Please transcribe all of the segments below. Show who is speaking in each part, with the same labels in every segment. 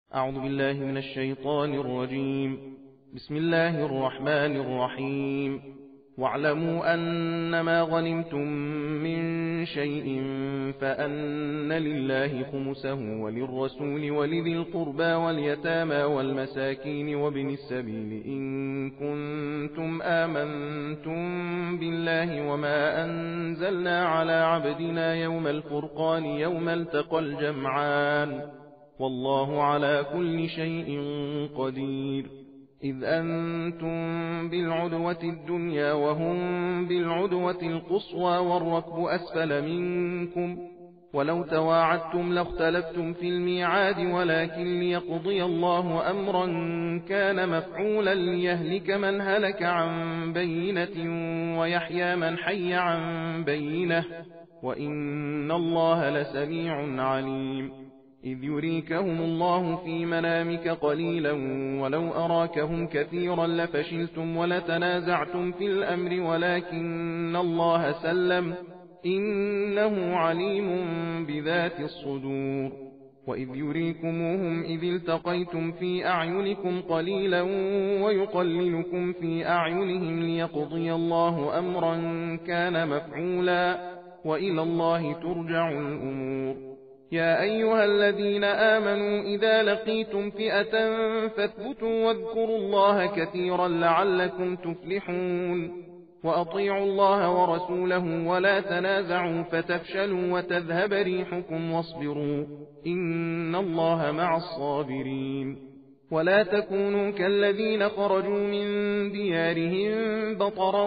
Speaker 1: أعوذ بالله من الشيطان الرجيم. بسم الله الرحمن الرحيم. واعلموا أنما غنمتم من شيء فأن لله خمسه وللرسول ولذي القربى واليتامى والمساكين وابن السبيل إن كنتم آمنتم بالله وما أنزلنا على عبدنا يوم الفرقان يوم التقى الجمعان والله على كل شيء قدير. إذ أنتم بالعدوة الدنيا وهم بالعدوة القصوى والركب أسفل منكم ولو تواعدتم لاختلفتم في الميعاد ولكن ليقضي الله أمرا كان مفعولا ليهلك من هلك عن بينة ويحيى من حي عن بينة وإن الله لسميع عليم. إذ يريكهم الله في منامك قليلا ولو أراكهم كثيرا لفشلتم ولتنازعتم في الأمر ولكن الله سلم إنه عليم بذات الصدور. وإذ يريكموهم إذ التقيتم في أعينكم قليلا ويقللكم في أعينهم ليقضي الله أمرا كان مفعولا وإلى الله ترجع الأمور. يا أيها الذين آمنوا إذا لقيتم فئة فاثبتوا واذكروا الله كثيرا لعلكم تفلحون. وأطيعوا الله ورسوله ولا تنازعوا فتفشلوا وتذهب ريحكم واصبروا إن الله مع الصابرين. ولا تكونوا كالذين خرجوا من ديارهم بطرا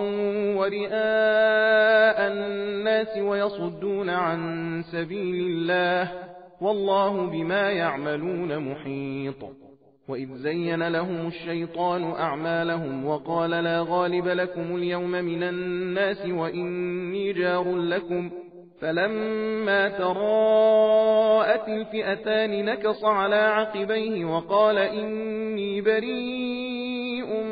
Speaker 1: ورئاء الناس ويصدون عن سبيل الله والله بما يعملون محيط. وإذ زين لهم الشيطان أعمالهم وقال لا غالب لكم اليوم من الناس وإني جار لكم فلما تراءت الفئتان نكص على عقبيه وقال إني بريء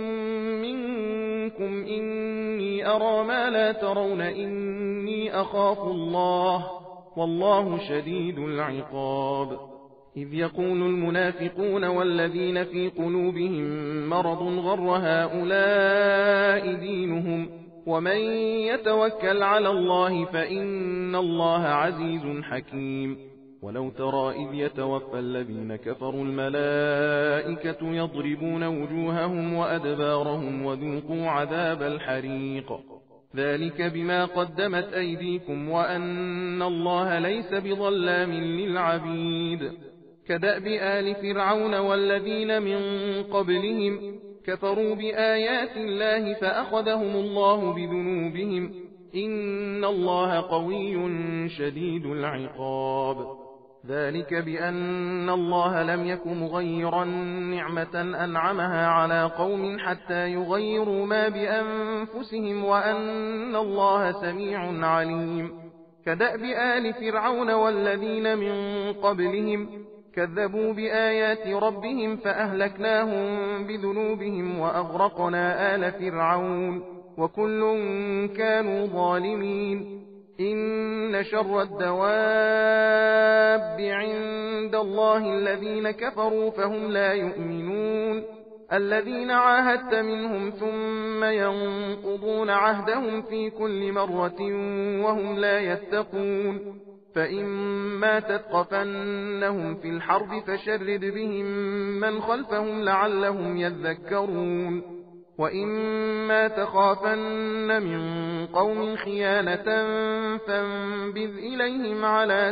Speaker 1: منكم إني أرى ما لا ترون إني أخاف الله والله شديد العقاب. إذ يقول المنافقون والذين في قلوبهم مرض غر هؤلاء دينهم ومن يتوكل على الله فإن الله عزيز حكيم. ولو ترى إذ يتوفى الذين كفروا الملائكة يضربون وجوههم وأدبارهم وذوقوا عذاب الحريق ذلك بما قدمت أيديكم وأن الله ليس بظلام للعبيد. كدأب آل فرعون والذين من قبلهم كفروا بآيات الله فأخذهم الله بذنوبهم إن الله قوي شديد العقاب. ذلك بأن الله لم يك مغيرا نعمة أنعمها على قوم حتى يغيروا ما بأنفسهم وأن الله سميع عليم. كدأب آل فرعون والذين من قبلهم كذبوا بآيات ربهم فأهلكناهم بذنوبهم وأغرقنا آل فرعون وكل كانوا ظالمين. إن شر الدواب عند الله الذين كفروا فهم لا يؤمنون. الذين عاهدت منهم ثم ينقضون عهدهم في كل مرة وهم لا يتقون. فإما تثقفنهم في الحرب فشرد بهم من خلفهم لعلهم يذكرون. وإما تخافن من قوم خيانة فانبذ إليهم على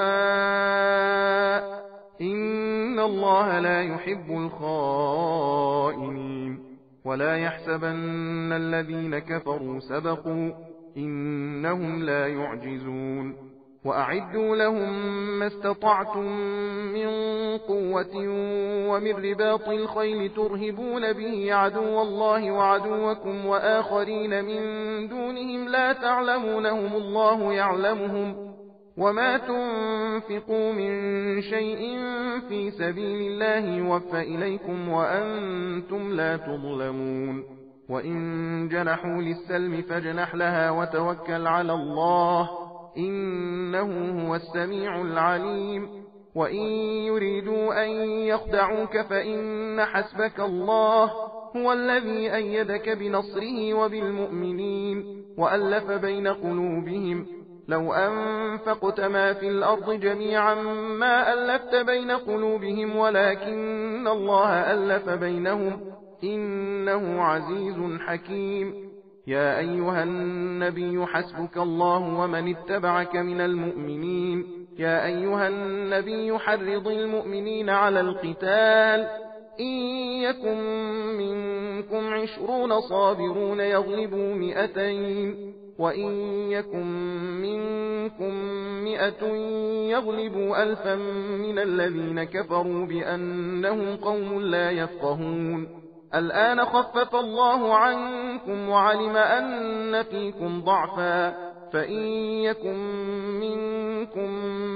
Speaker 1: سواء إن الله لا يحب الخائنين. ولا يحسبن الذين كفروا سبقوا إنهم لا يعجزون. وأعدوا لهم ما استطعتم من قوة ومن رباط الخيل ترهبون به عدو الله وعدوكم وآخرين من دونهم لا تعلمونهم الله يعلمهم. وما تنفقوا من شيء في سبيل الله يوفى إليكم وأنتم لا تظلمون. وإن جنحوا للسلم فاجنح لها وتوكل على الله إنه هو السميع العليم. وإن يريدوا أن يخدعوك فإن حسبك الله هو الذي أيدك بنصره وبالمؤمنين وألف بين قلوبهم لو أنفقت ما في الأرض جميعا ما ألفت بين قلوبهم ولكن الله ألف بينهم إنه عزيز حكيم. يا أيها النبي حسبك الله ومن اتبعك من المؤمنين. يا أيها النبي حرض المؤمنين على القتال إن يكن منكم 20 صابرون يغلبوا 200 وإن يكن منكم 100 يغلبوا 1000 من الذين كفروا بأنهم قوم لا يفقهون. الآن خفف الله عنكم وعلم أن فيكم ضعفا فإن يكن منكم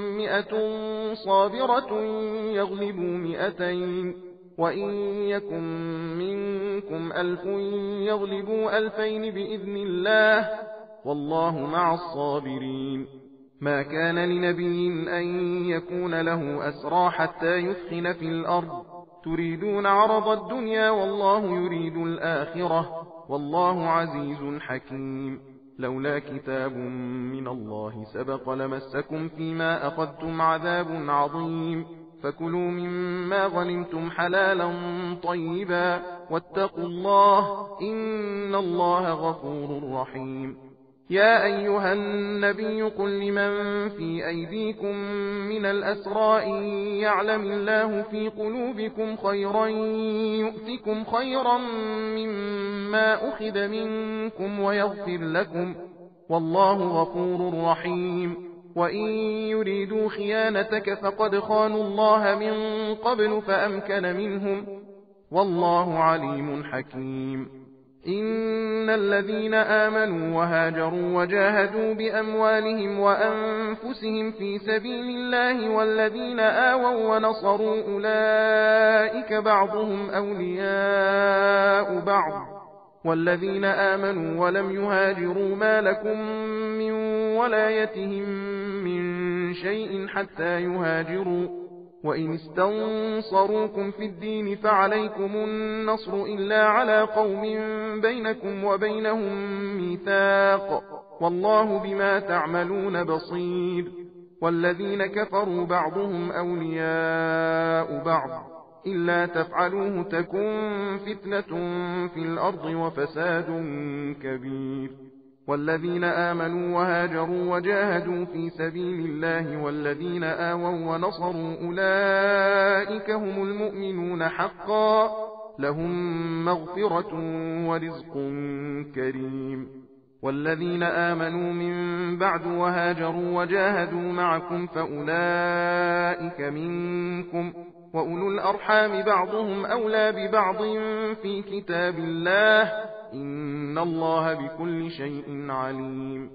Speaker 1: 100 صابرة يغلبوا 200 وإن يكن منكم 1000 يغلبوا 2000 بإذن الله والله مع الصابرين. ما كان لنبي أن يكون له أسرى حتى يثخن في الأرض تريدون عرض الدنيا والله يريد الآخرة والله عزيز حكيم. لولا كتاب من الله سبق لمسكم فيما أخذتم عذاب عظيم فكلوا مما غنمتم حلالا طيبا واتقوا الله إن الله غفور رحيم. يا أيها النبي قل لمن في أيديكم من الأسرى إن يعلم الله في قلوبكم خيرا يؤتكم خيرا مما أخذ منكم ويغفر لكم والله غفور رحيم. وإن يريدوا خيانتك فقد خانوا الله من قبل فأمكن منهم والله عليم حكيم. إن الذين آمنوا وهاجروا وجاهدوا بأموالهم وأنفسهم في سبيل الله والذين آووا ونصروا أولئك بعضهم أولياء بعض والذين آمنوا ولم يهاجروا ما لكم من ولايتهم من شيء حتى يهاجروا وإن استنصروكم في الدين فعليكم النصر إلا على قوم بينكم وبينهم ميثاق والله بما تعملون بصير. والذين كفروا بعضهم أولياء بعض إلا تفعلوه تكن فتنة في الأرض وفساد كبير. والذين آمنوا وهاجروا وجاهدوا في سبيل الله والذين آووا ونصروا أولئك هم المؤمنون حقا لهم مغفرة ورزق كريم. والذين آمنوا من بعد وهاجروا وجاهدوا معكم فأولئك منكم وأولو الأرحام بعضهم أولى ببعض في كتاب الله إن الله بكل شيء عليم.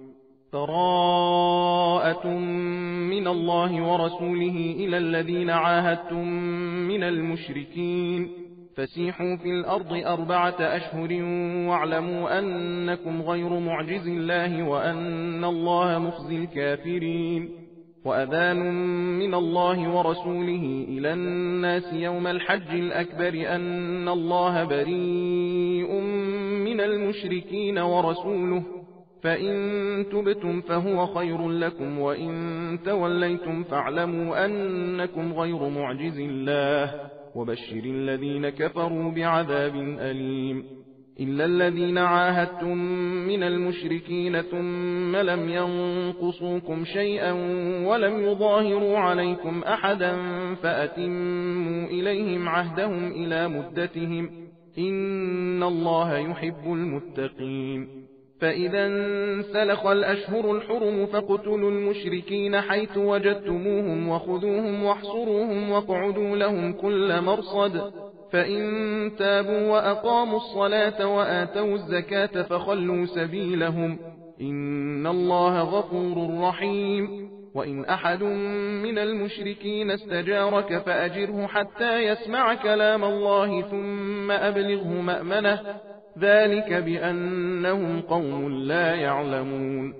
Speaker 1: براءة من الله ورسوله إلى الذين عاهدتم من المشركين فسيحوا في الأرض 4 أشهر واعلموا أنكم غير معجز الله وأن الله مخزي الكافرين. وأذان من الله ورسوله إلى الناس يوم الحج الأكبر أن الله بريء من المشركين ورسوله فإن تبتم فهو خير لكم وإن توليتم فاعلموا أنكم غير معجز الله وبشر الذين كفروا بعذاب أليم. إلا الذين عاهدتم من المشركين ثم لم ينقصوكم شيئا ولم يظاهروا عليكم أحدا فأتموا إليهم عهدهم إلى مدتهم إن الله يحب المتقين. فإذا انسلخ الأشهر الحرم فاقتلوا المشركين حيث وجدتموهم وخذوهم واحصروهم واقعدوا لهم كل مرصد فإن تابوا وأقاموا الصلاة وآتوا الزكاة فخلوا سبيلهم إن الله غفور رحيم. وإن أحد من المشركين استجارك فأجره حتى يسمع كلام الله ثم أبلغه مأمنه ذلك بأنهم قوم لا يعلمون.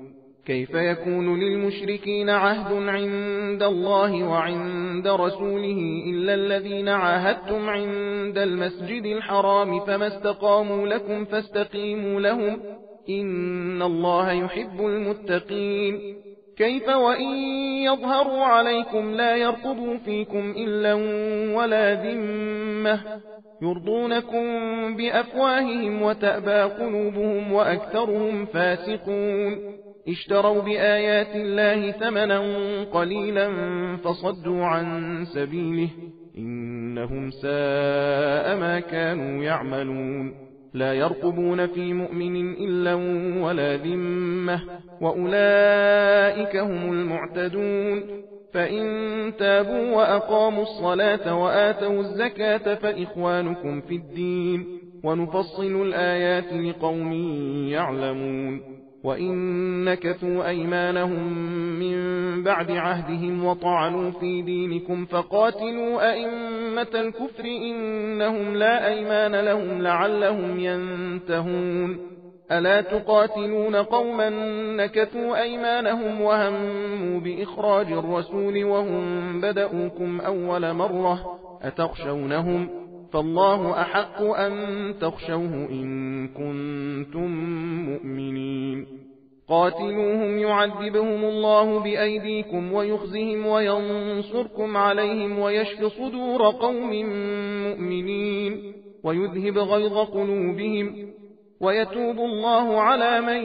Speaker 1: كيف يكون للمشركين عهد عند الله وعند رسوله إلا الذين عاهدتم عند المسجد الحرام فما استقاموا لكم فاستقيموا لهم إن الله يحب المتقين كيف وإن يظهروا عليكم لا يرقبوا فيكم إلا ولا ذمة يرضونكم بأفواههم وتأبى قلوبهم وأكثرهم فاسقون اشتروا بآيات الله ثمنا قليلا فصدوا عن سبيله إنهم ساء ما كانوا يعملون لا يرقبون في مؤمن إلا ولا ذمة وأولئك هم المعتدون فإن تابوا وأقاموا الصلاة وآتوا الزكاة فإخوانكم في الدين ونفصل الآيات لقوم يعلمون وإن نكثوا أيمانهم من بعد عهدهم وطعنوا في دينكم فقاتلوا أئمة الكفر إنهم لا أيمان لهم لعلهم ينتهون ألا تقاتلون قوما نكثوا أيمانهم وهموا بإخراج الرسول وهم بدأوكم أول مرة أتخشونهم فالله أحق أن تخشوه إن كنتم مؤمنين قاتلوهم يعذبهم الله بأيديكم ويخزهم وينصركم عليهم ويشف صدور قوم مؤمنين ويذهب غيظ قلوبهم ويتوب الله على من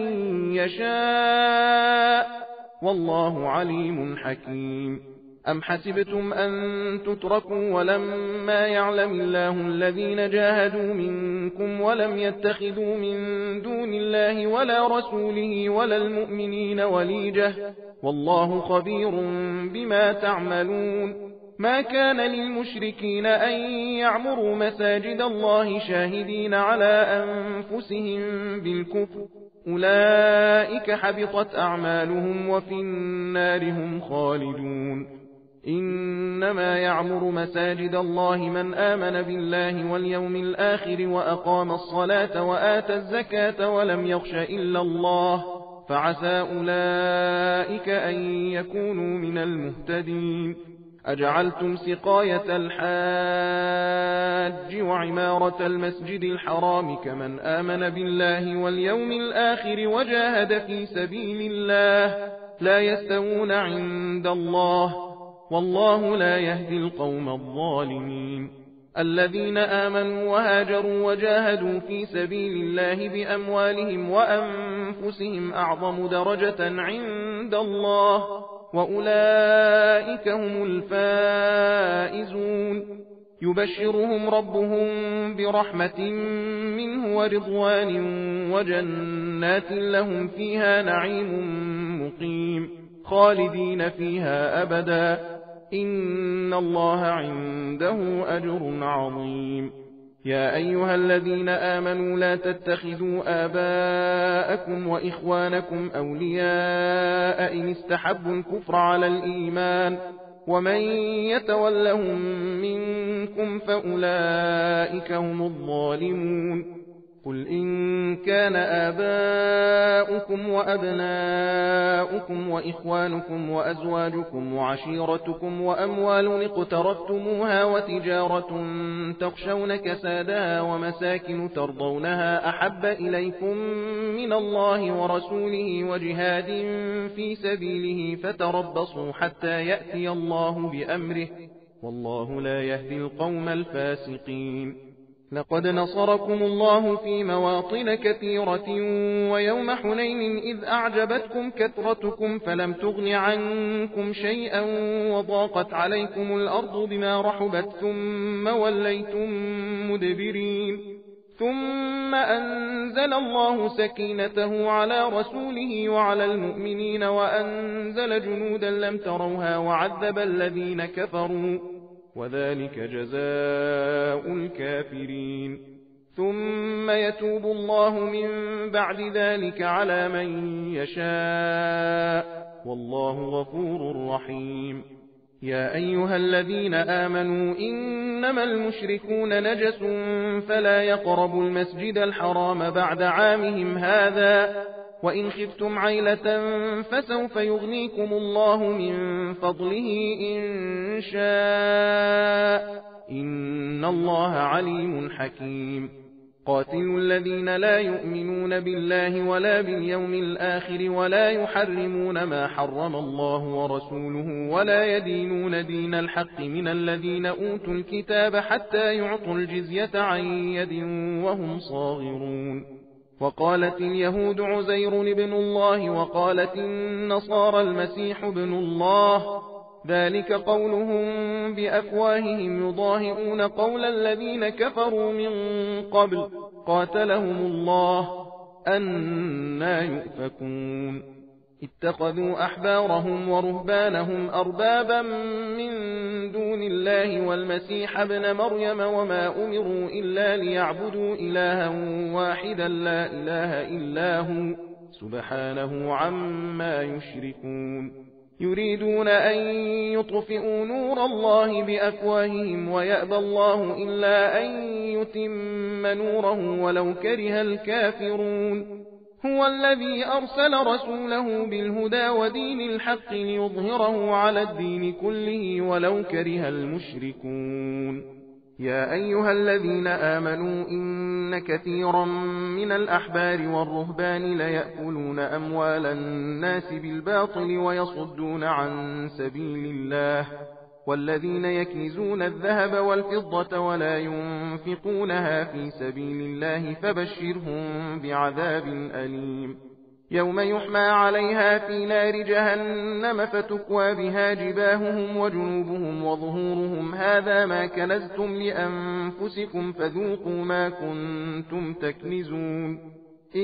Speaker 1: يشاء والله عليم حكيم أم حسبتم أن تتركوا ولما يعلم الله الذين جاهدوا منكم ولم يتخذوا من دون الله ولا رسوله ولا المؤمنين وليجة والله خبير بما تعملون ما كان للمشركين أن يعمروا مساجد الله شاهدين على أنفسهم بالكفر أولئك حبطت أعمالهم وفي النار هم خالدون إنما يعمر مساجد الله من آمن بالله واليوم الآخر وأقام الصلاة وآتى الزكاة ولم يخش إلا الله فعسى أولئك أن يكونوا من المهتدين أجعلتم سقاية الحاج وعمارة المسجد الحرام كمن آمن بالله واليوم الآخر وجاهد في سبيل الله لا يستوون عند الله والله لا يهدي القوم الظالمين الذين آمنوا وهاجروا وجاهدوا في سبيل الله بأموالهم وأنفسهم أعظم درجة عند الله وأولئك هم الفائزون يبشرهم ربهم برحمة منه ورضوان وجنات لهم فيها نعيم مقيم خالدين فيها أبدا إن الله عنده أجر عظيم يا أيها الذين آمنوا لا تتخذوا آباءكم وإخوانكم أولياء إن استحبوا الكفر على الإيمان ومن يتولهم منكم فأولئك هم الظالمون قل إن كان آباؤكم وأبناؤكم وإخوانكم وأزواجكم وعشيرتكم وأموال اقترفتموها وتجارة تخشون كسادها ومساكن ترضونها أحب إليكم من الله ورسوله وجهاد في سبيله فتربصوا حتى يأتي الله بأمره والله لا يهدي القوم الفاسقين لقد نصركم الله في مواطن كثيرة ويوم حنين إذ أعجبتكم كثرتكم فلم تغن عنكم شيئا وضاقت عليكم الأرض بما رحبت ثم وليتم مدبرين ثم أنزل الله سكينته على رسوله وعلى المؤمنين وأنزل جنودا لم تروها وعذب الذين كفروا وذلك جزاء الكافرين ثم يتوب الله من بعد ذلك على من يشاء والله غفور رحيم يا أيها الذين آمنوا إنما المشركون نجس فلا يقربوا المسجد الحرام بعد عامهم هذا وإن خفتم عيلة فسوف يغنيكم الله من فضله إن شاء إن الله عليم حكيم قاتلوا الذين لا يؤمنون بالله ولا باليوم الآخر ولا يحرمون ما حرم الله ورسوله ولا يدينون دين الحق من الذين أوتوا الكتاب حتى يعطوا الجزية عن يد وهم صاغرون وقالت اليهود عزير ابن الله وقالت النصارى المسيح ابن الله ذلك قولهم بأفواههم يضاهئون قول الذين كفروا من قبل قاتلهم الله أنى يؤفكون اتخذوا أحبارهم ورهبانهم أربابا من دون الله والمسيح ابن مريم وما أمروا إلا ليعبدوا إلها واحدا لا إله إلا هو سبحانه عما يشركون يريدون أن يطفئوا نور الله بأفواههم ويأبى الله إلا أن يتم نوره ولو كره الكافرون هو الذي أرسل رسوله بالهدى ودين الحق ليظهره على الدين كله ولو كره المشركون يا أيها الذين آمنوا إن كثيرا من الأحبار والرهبان ليأكلون أموال الناس بالباطل ويصدون عن سبيل الله والذين يكنزون الذهب والفضة ولا ينفقونها في سبيل الله فبشرهم بعذاب أليم يوم يحمى عليها في نار جهنم فتكوى بها جباههم وجنوبهم وظهورهم هذا ما كنزتم لأنفسكم فذوقوا ما كنتم تكنزون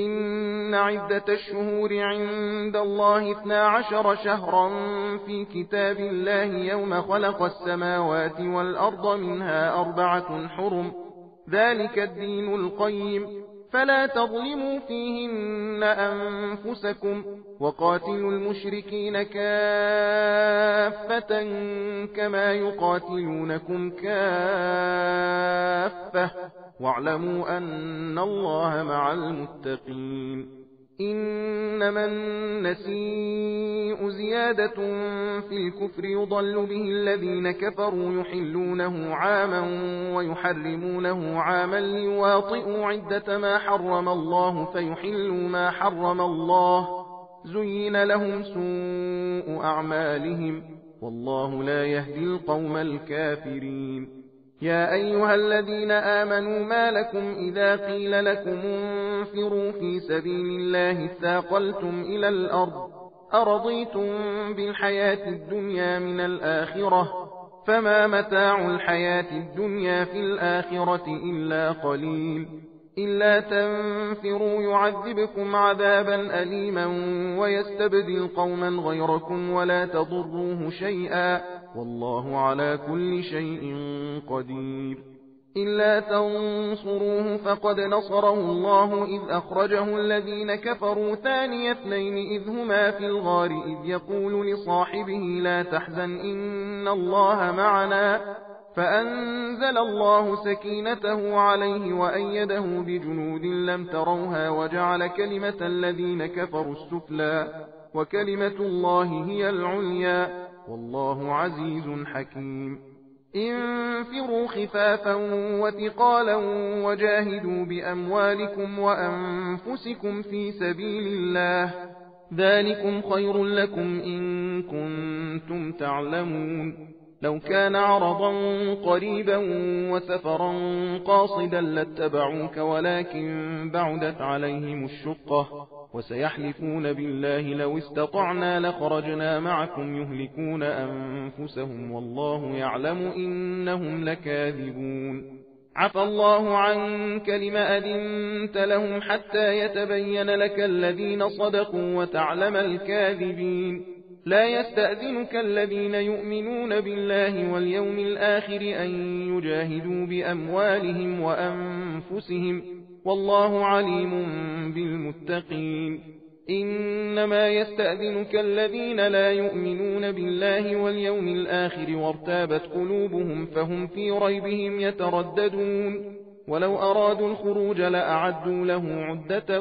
Speaker 1: إن عدة الشهور عند الله 12 شهرا في كتاب الله يوم خلق السماوات والأرض منها 4 حرم ذلك الدين القيم فلا تظلموا فيهن أنفسكم وقاتلوا المشركين كافة كما يقاتلونكم كافة واعلموا أن الله مع المتقين إنما النسيء زيادة في الكفر يضل به الذين كفروا يحلونه عاما ويحرمونه عاما ليواطئوا عدة ما حرم الله فيحلوا ما حرم الله زين لهم سوء أعمالهم والله لا يهدي القوم الكافرين يا أيها الذين آمنوا ما لكم إذا قيل لكم انفروا في سبيل الله اثاقلتم إلى الأرض أرضيتم بالحياة الدنيا من الآخرة فما متاع الحياة الدنيا في الآخرة إلا قليل إلا تنفروا يعذبكم عذابا أليما ويستبدل قوما غيركم ولا تضروه شيئا والله على كل شيء قدير إلا تنصروه فقد نصره الله إذ أخرجه الذين كفروا ثاني اثنين إذ هما في الغار إذ يقول لصاحبه لا تحزن إن الله معنا فأنزل الله سكينته عليه وأيده بجنود لم تروها وجعل كلمة الذين كفروا السفلى وكلمة الله هي العليا والله عزيز حكيم انفروا خفافا وثقالا وجاهدوا بأموالكم وأنفسكم في سبيل الله ذلكم خير لكم إن كنتم تعلمون لو كان عرضا قريبا وسفرا قاصدا لاتبعوك ولكن بعدت عليهم الشقة وسيحلفون بالله لو استطعنا لخرجنا معكم يهلكون أنفسهم والله يعلم إنهم لكاذبون عفى الله عنك لم أذنت لهم حتى يتبين لك الذين صدقوا وتعلم الكاذبين لا يستأذنك الذين يؤمنون بالله واليوم الآخر أن يجاهدوا بأموالهم وأنفسهم والله عليم بالمتقين إنما يستأذنك الذين لا يؤمنون بالله واليوم الآخر وارتابت قلوبهم فهم في ريبهم يترددون ولو أرادوا الخروج لأعدوا له عدة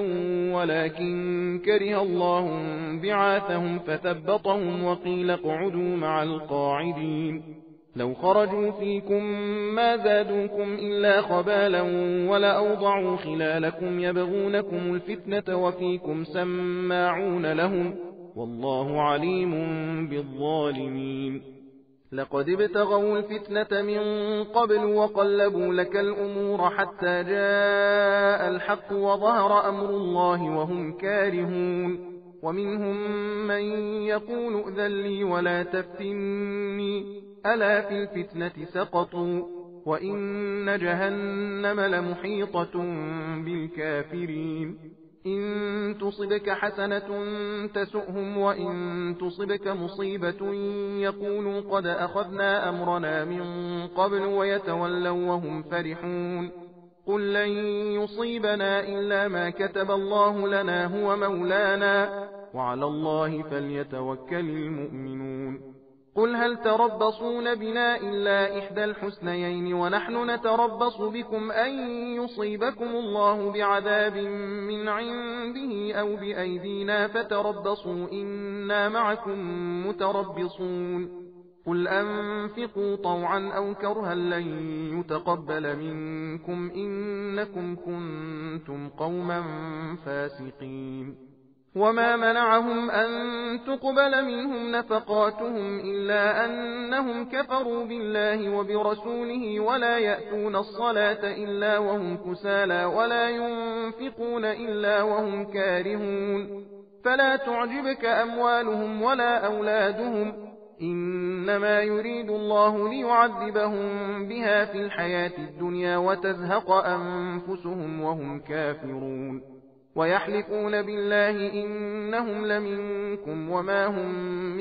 Speaker 1: ولكن كره الله بعاثهم فثبطهم وقيل اقعدوا مع القاعدين لو خرجوا فيكم ما زادوكم إلا خبالا ولأوضعوا خلالكم يبغونكم الفتنة وفيكم سماعون لهم والله عليم بالظالمين لقد ابتغوا الفتنة من قبل وقلبوا لك الأمور حتى جاء الحق وظهر أمر الله وهم كارهون ومنهم من يقول ائذن لي ولا تفتني ألا في الفتنة سقطوا وإن جهنم لمحيطة بالكافرين إن تصبك حسنة تسؤهم وإن تصبك مصيبة يقولوا قد أخذنا أمرنا من قبل ويتولوا وهم فرحون قل لن يصيبنا إلا ما كتب الله لنا هو مولانا وعلى الله فليتوكل المؤمنون قل هل تربصون بنا إلا إحدى الحسنيين ونحن نتربص بكم أن يصيبكم الله بعذاب من عنده أو بأيدينا فتربصوا إنا معكم متربصون قل أنفقوا طوعا أو كرها لن يتقبل منكم إنكم كنتم قوما فاسقين وما منعهم أن تقبل منهم نفقاتهم إلا أنهم كفروا بالله وبرسوله ولا يأتون الصلاة إلا وهم كسالى ولا ينفقون إلا وهم كارهون فلا تعجبك أموالهم ولا أولادهم إنما يريد الله ليعذبهم بها في الحياة الدنيا وتزهق أنفسهم وهم كافرون ويحلفون بالله إنهم لمنكم وما هم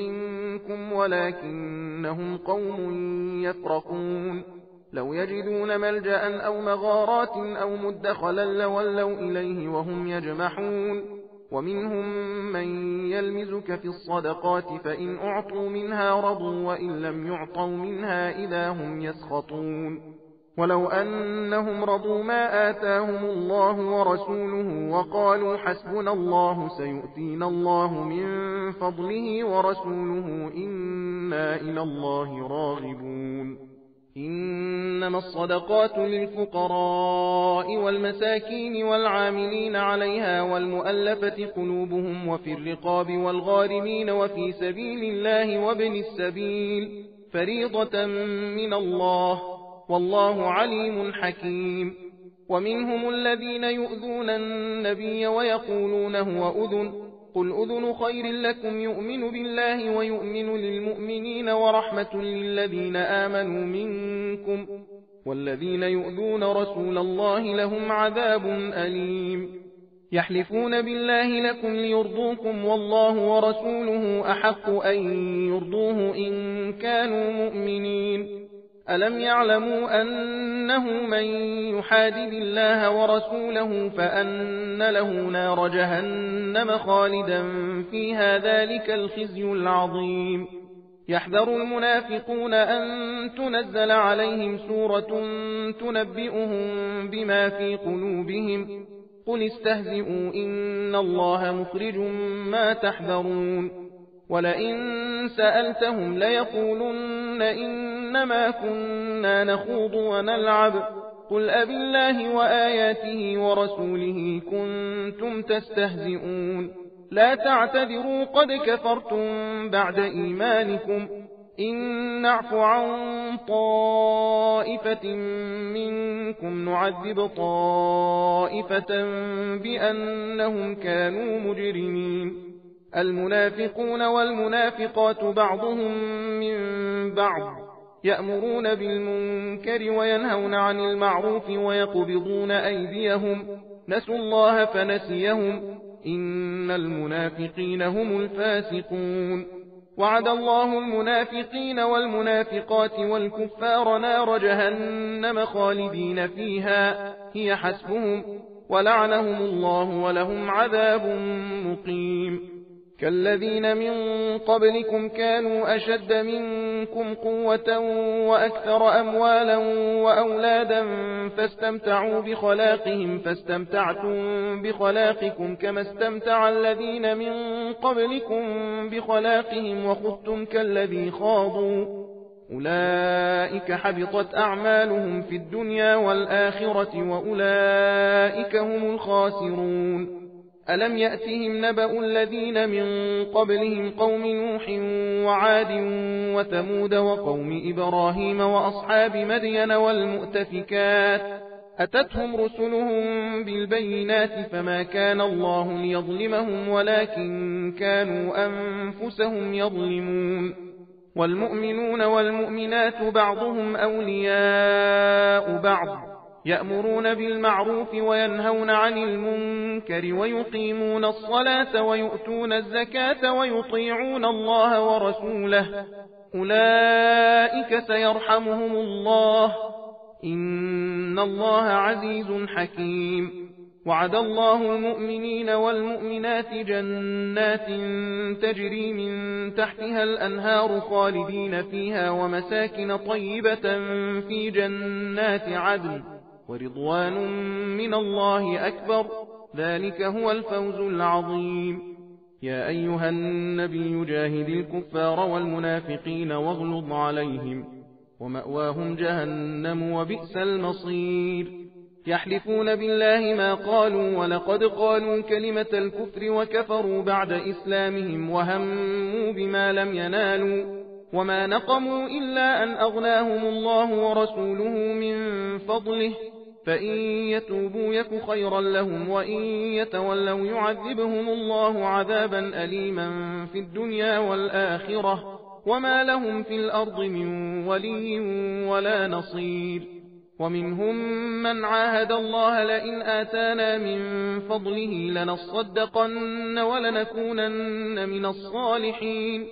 Speaker 1: منكم ولكنهم قوم يفرقون لو يجدون ملجأ أو مغارات أو مدخلا لولوا إليه وهم يجمحون ومنهم من يلمزك في الصدقات فإن أعطوا منها رضوا وإن لم يعطوا منها إذا هم يسخطون ولو أنهم رضوا ما آتاهم الله ورسوله وقالوا حسبنا الله سيؤتينا الله من فضله ورسوله إنا إلى الله راغبون إنما الصدقات للفقراء والمساكين والعاملين عليها والمؤلفة قلوبهم وفي الرقاب والغارمين وفي سبيل الله وابن السبيل فريضة من الله والله عليم حكيم ومنهم الذين يؤذون النبي ويقولون هو أذن قل أذن خير لكم يؤمن بالله ويؤمن للمؤمنين ورحمة للذين آمنوا منكم والذين يؤذون رسول الله لهم عذاب أليم يحلفون بالله لكم ليرضوكم والله ورسوله أحق أن يرضوه إن كانوا مؤمنين ألم يعلموا أنه من يحادد الله ورسوله فأن له نار جهنم خالدا فيها ذلك الخزي العظيم يحذر المنافقون أن تنزل عليهم سورة تنبئهم بما في قلوبهم قل استهزئوا إن الله مخرج ما تحذرون ولئن سألتهم ليقولن إنما كنا نخوض ونلعب قل أبالله وآياته ورسوله كنتم تستهزئون لا تعتذروا قد كفرتم بعد إيمانكم إن نعف عن طائفة منكم نعذب طائفة بأنهم كانوا مجرمين المنافقون والمنافقات بعضهم من بعض يأمرون بالمنكر وينهون عن المعروف ويقبضون أيديهم نسوا الله فنسيهم إن المنافقين هم الفاسقون وعد الله المنافقين والمنافقات والكفار نار جهنم خالدين فيها هي حسبهم ولعنهم الله ولهم عذاب مقيم كالذين من قبلكم كانوا أشد منكم قوة وأكثر أموالا وأولادا فاستمتعوا بخلاقهم فاستمتعتم بخلاقكم كما استمتع الذين من قبلكم بخلاقهم وخذتم كالذي خاضوا أولئك حبطت أعمالهم في الدنيا والآخرة وأولئك هم الخاسرون. ألم يأتهم نبأ الذين من قبلهم قوم نوح وعاد وثمود وقوم إبراهيم وأصحاب مدين والمؤتفكات أتتهم رسلهم بالبينات فما كان الله ليظلمهم ولكن كانوا أنفسهم يظلمون. والمؤمنون والمؤمنات بعضهم أولياء بعض يأمرون بالمعروف وينهون عن المنكر ويقيمون الصلاة ويؤتون الزكاة ويطيعون الله ورسوله أولئك سيرحمهم الله إن الله عزيز حكيم. وعد الله المؤمنين والمؤمنات جنات تجري من تحتها الأنهار خالدين فيها ومساكن طيبة في جنات عدن ورضوان من الله أكبر ذلك هو الفوز العظيم. يا أيها النبي جاهد الكفار والمنافقين واغلظ عليهم ومأواهم جهنم وبئس المصير. يحلفون بالله ما قالوا ولقد قالوا كلمة الكفر وكفروا بعد إسلامهم وهموا بما لم ينالوا وما نقموا إلا أن أغناهم الله ورسوله من فضله فإن يتوبوا يك خيرا لهم وإن يتولوا يعذبهم الله عذابا أليما في الدنيا والآخرة وما لهم في الأرض من ولي ولا نصير. ومنهم من عاهد الله لئن آتانا من فضله لنصدقن ولنكونن من الصالحين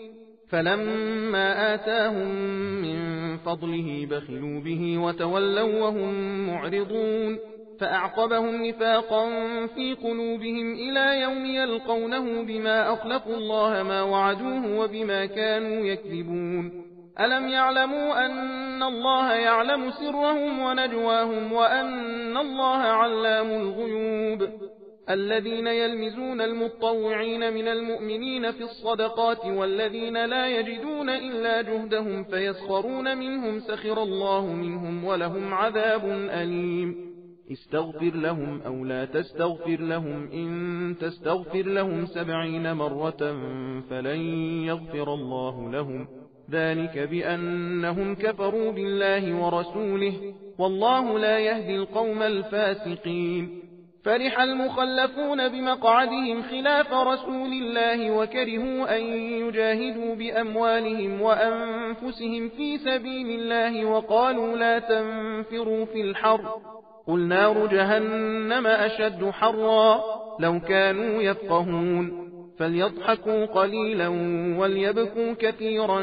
Speaker 1: فلما آتاهم من فضله بخلوا به وتولوا وهم معرضون فأعقبهم نفاقا في قلوبهم إلى يوم يلقونه بما أخلفوا الله ما وعدوه وبما كانوا يكذبون. ألم يعلموا أن الله يعلم سرهم ونجواهم وأن الله علام الغيوب. الذين يلمزون المطوعين من المؤمنين في الصدقات والذين لا يجدون إلا جهدهم فيسخرون منهم سخر الله منهم ولهم عذاب أليم. استغفر لهم أو لا تستغفر لهم إن تستغفر لهم 70 مرة فلن يغفر الله لهم ذلك بأنهم كفروا بالله ورسوله والله لا يهدي القوم الفاسقين. فرح المخلفون بمقعدهم خلاف رسول الله وكرهوا أن يجاهدوا بأموالهم وأنفسهم في سبيل الله وقالوا لا تنفروا في الحر قل نار جهنم أشد حرا لو كانوا يفقهون. فليضحكوا قليلا وليبكوا كثيرا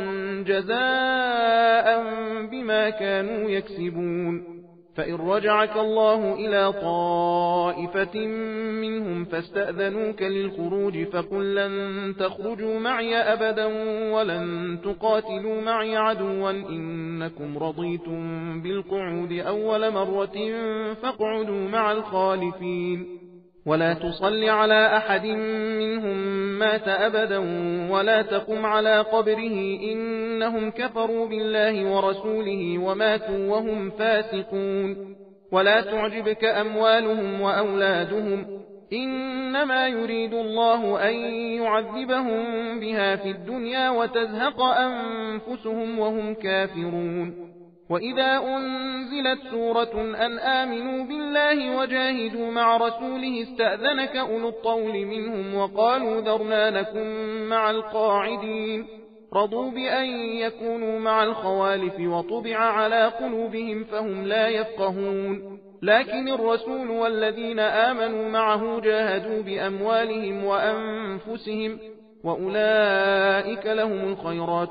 Speaker 1: جزاء بما كانوا يكسبون. فإن رجعك الله إلى طائفة منهم فاستأذنوك للخروج فقل لن تخرجوا معي أبدا ولن تقاتلوا معي عدوا إنكم رضيتم بالقعود أول مرة فاقعدوا مع الخالفين. ولا تصل على أحد منهم مات أبدا ولا تقم على قبره إنهم كفروا بالله ورسوله وماتوا وهم فاسقون. ولا تعجبك أموالهم وأولادهم إنما يريد الله أن يعذبهم بها في الدنيا وتزهق أنفسهم وهم كافرون. وإذا أنزلت سورة أن آمنوا بالله وجاهدوا مع رسوله استأذنك أولو الطول منهم وقالوا ذرنا لكم مع القاعدين رضوا بأن يكونوا مع الخوالف وطبع على قلوبهم فهم لا يفقهون. لكن الرسول والذين آمنوا معه جاهدوا بأموالهم وأنفسهم وأولئك لهم الخيرات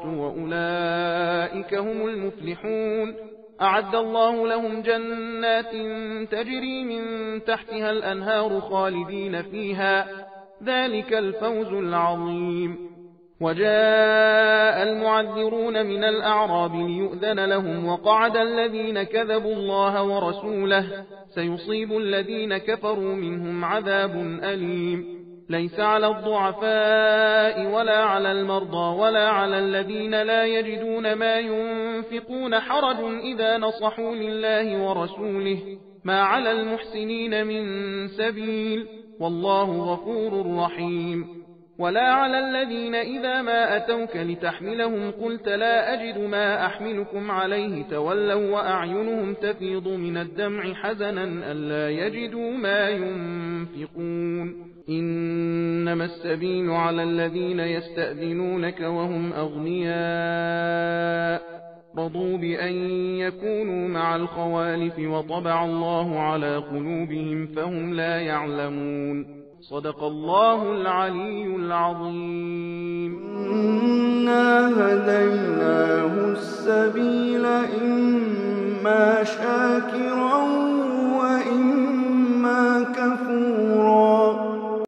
Speaker 1: وأولئك هم المفلحون. أعد الله لهم جنات تجري من تحتها الأنهار خالدين فيها ذلك الفوز العظيم. وجاء المعذرون من الأعراب ليؤذن لهم وقعد الذين كذبوا الله ورسوله سيصيب الذين كفروا منهم عذاب أليم. ليس على الضعفاء ولا على المرضى ولا على الذين لا يجدون ما ينفقون حرج إذا نصحوا لله ورسوله ما على المحسنين من سبيل والله غفور رحيم. ولا على الذين إذا ما أتوك لتحملهم قلت لا أجد ما أحملكم عليه تولوا وأعينهم تفيض من الدمع حزنا ألا يجدوا ما ينفقون. إنما السبيل على الذين يستأذنونك وهم أغنياء رضوا بأن يكونوا مع الخوالف وطبع الله على قلوبهم فهم لا يعلمون. صدق الله العلي العظيم.
Speaker 2: إنا هديناه السبيل إما شاكرا